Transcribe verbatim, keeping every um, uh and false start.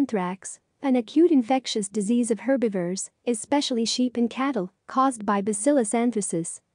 Anthrax, an acute infectious disease of herbivores, especially sheep and cattle, caused by Bacillus anthracis,